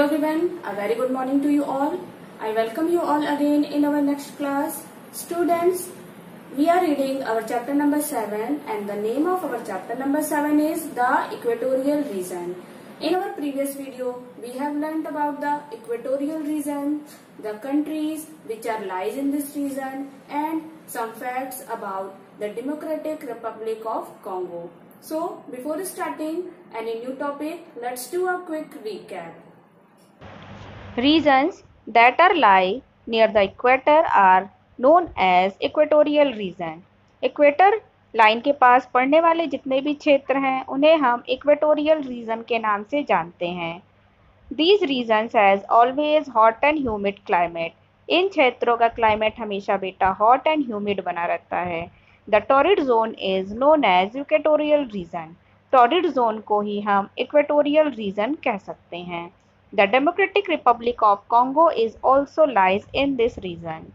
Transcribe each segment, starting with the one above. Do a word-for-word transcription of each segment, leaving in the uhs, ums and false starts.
Hello everyone, a very good morning to you all. I welcome you all again in our next class. Students, we are reading our chapter number seven and the name of our chapter number seven is the equatorial region. In our previous video, we have learnt about the equatorial region, the countries which are lies in this region and some facts about the Democratic Republic of Congo. So, before starting any new topic, let's do a quick recap. Regions that are lie near the equator are known as equatorial region. Equator line के पास पड़ने वाले जितने भी क्षेत्र हैं उन्हें हम इक्वेटोरियल रीजन के नाम से जानते हैं. These regions has always hot and humid climate. इन क्षेत्रों का क्लाइमेट हमेशा बेटा हॉट एंड ह्यूमिड बना रहता है. The torrid zone is known as equatorial region. Torrid zone को ही हम इक्वेटोरियल रीजन कह सकते हैं. The Democratic Republic of Congo is also lies in this region.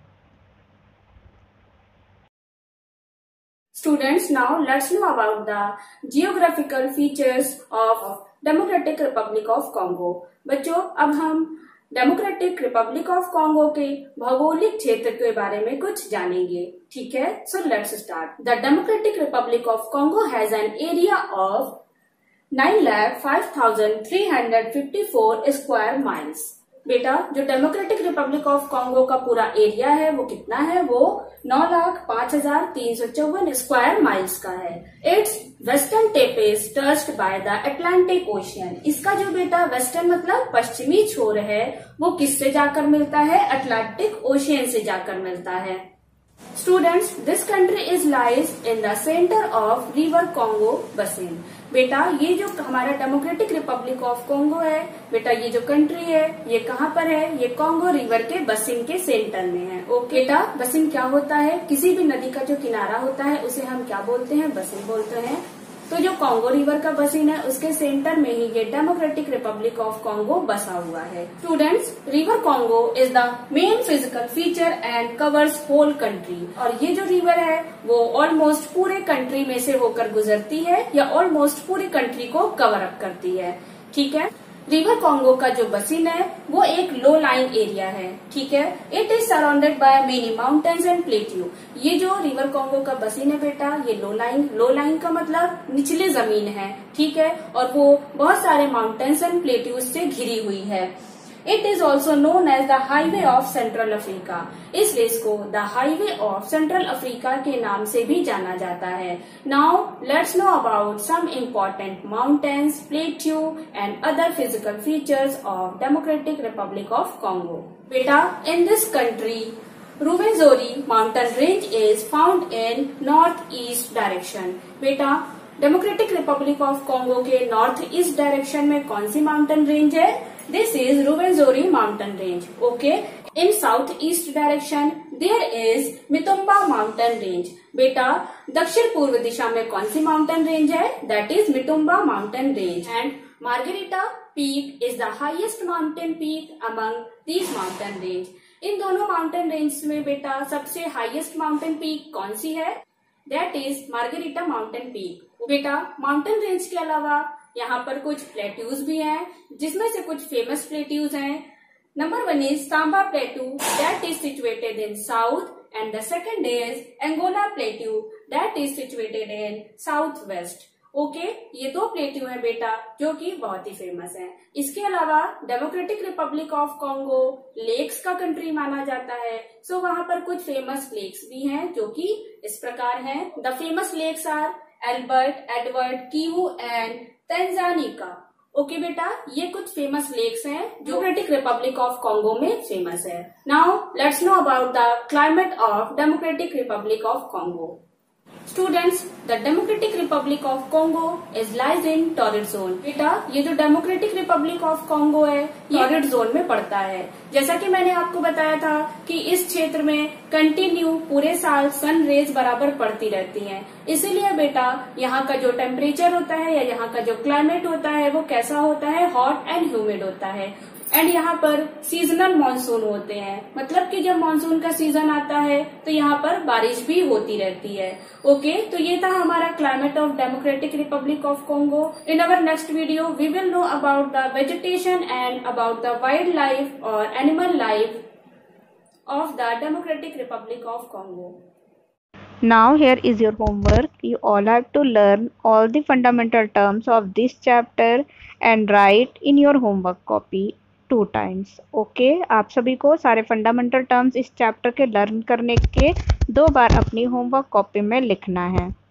Students, now let's know about the geographical features of Democratic Republic of Congo. बच्चों, अब हम democratic Republic of Congo के भौगोलिक क्षेत्र के बारे में कुछ जानेंगे. ठीक है, so let's start. The Democratic Republic of Congo has an area of nine lakh five thousand three hundred fifty four square miles. बेटा, जो डेमोक्रेटिक रिपब्लिक ऑफ कॉन्गो का पूरा एरिया है वो कितना है? वो नौ लाख पांच हजार तीन सौ चौवन स्क्वायर माइल्स का है. Its western tip is touched by the Atlantic Ocean. इसका जो बेटा वेस्टर्न मतलब पश्चिमी छोर है वो किससे जाकर मिलता है? अटलांटिक ओशियन से जाकर मिलता है. Students, this country is lies in the center of river Congo basin. बेटा, ये जो हमारा डेमोक्रेटिक रिपब्लिक ऑफ कॉन्गो है, बेटा ये जो कंट्री है ये कहाँ पर है? ये कॉन्गो रिवर के बसिन के सेंटर में है. ओके बेटा, बसिन क्या होता है? किसी भी नदी का जो किनारा होता है उसे हम क्या बोलते हैं? बसिन बोलते हैं. तो जो कॉन्गो रिवर का बसिन है उसके सेंटर में ही ये डेमोक्रेटिक रिपब्लिक ऑफ कॉन्गो बसा हुआ है. Students, river Congo is the main physical feature and covers whole country. और ये जो रिवर है वो ऑलमोस्ट पूरे कंट्री में से होकर गुजरती है या ऑलमोस्ट पूरी कंट्री को कवर अप करती है. ठीक है, रिवर कॉन्गो का जो बसिन है वो एक लो लाइन एरिया है. ठीक है, it is surrounded by many mountains and plateau. ये जो रिवर कॉन्गो का बसिन है बेटा ये लो लाइन लो लाइन का मतलब निचली जमीन है. ठीक है, और वो बहुत सारे माउंटेन्स एंड प्लेट्यूज से घिरी हुई है. It is also known as the highway of Central Africa. इसलिए इसको the highway of Central Africa के नाम से भी जाना जाता है. Now let's know about some important mountains, plateau and other physical features of Democratic Republic of Congo. बेटा, in this country Ruwenzori mountain range is found in north east direction. बेटा, Democratic Republic of Congo के north east direction में कौन सी mountain range है? This is Ruwenzori mountain range. Okay. In southeast direction there is Mitumba mountain range. बेटा, दक्षिण पूर्व दिशा में कौन सी माउंटेन रेंज है? That is Mitumba mountain range. And Margarita Peak is the highest mountain peak among these mountain range. इन दोनों माउंटेन रेंज में बेटा सबसे हाईएस्ट माउंटेन पीक कौन सी है? That is Margarita mountain peak. बेटा, माउंटेन रेंज के अलावा यहाँ पर कुछ प्लेट्यूज भी हैं जिसमें से कुछ फेमस प्लेट्यूज हैं. Number one is Samba plateau that is situated in south and the second is Angola plateau that is situated in south west. Okay, ये दो प्लेट्यू हैं बेटा जो कि बहुत ही फेमस हैं. इसके अलावा Democratic Republic of Congo lakes का कंट्री माना जाता है. सो so, वहाँ पर कुछ फेमस लेक्स भी हैं जो कि इस प्रकार हैं. The famous lakes are Albert, Edward, Kivu and Tanganyika. Okay बेटा, ये कुछ फेमस लेक्स हैं जो डेमोक्रेटिक रिपब्लिक ऑफ कॉन्गो में फेमस है. Now let's know about the climate of Democratic Republic of Congo. Students, the Democratic Republic of Congo is lies in torrid zone. बेटा, ये जो डेमोक्रेटिक रिपब्लिक ऑफ कॉन्गो है ये torrid zone में पड़ता है. जैसा कि मैंने आपको बताया था कि इस क्षेत्र में कंटिन्यू पूरे साल सन रेज बराबर पड़ती रहती हैं. इसीलिए बेटा यहाँ का जो टेम्परेचर होता है या यहाँ का जो क्लाइमेट होता है वो कैसा होता है? हॉट एंड ह्यूमिड होता है. एंड यहाँ पर सीजनल मानसून होते हैं, मतलब कि जब मानसून का सीजन आता है तो यहाँ पर बारिश भी होती रहती है. ओके, तो ये था हमारा climate of Democratic Republic of Congo. In our next video we will know about the vegetation and about the wildlife और animal life of the Democratic Republic of Congo. Now here is your homework. You all have to learn all the fundamental terms of this chapter and write in your homework copy two times. Okay? आप सभी को सारे fundamental terms इस chapter के learn करने के दो बार अपनी homework copy में लिखना है.